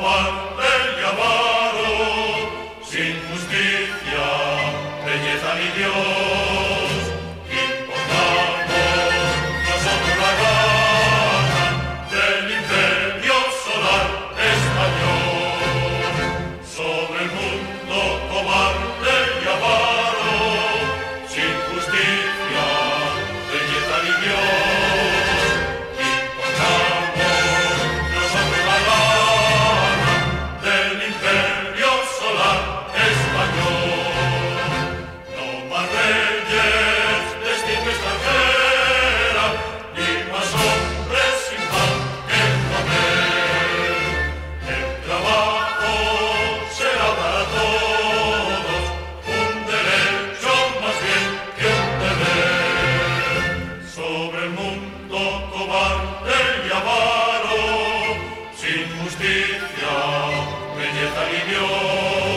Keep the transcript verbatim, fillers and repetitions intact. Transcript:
cobarde y avaro, sin justicia, belleza ni Dios, importamos nosotros la gana del imperio solar español. Sobre el mundo cobarde y avaro, sin justicia, belleza ni Dios, sin justicia, belleza ni Dios.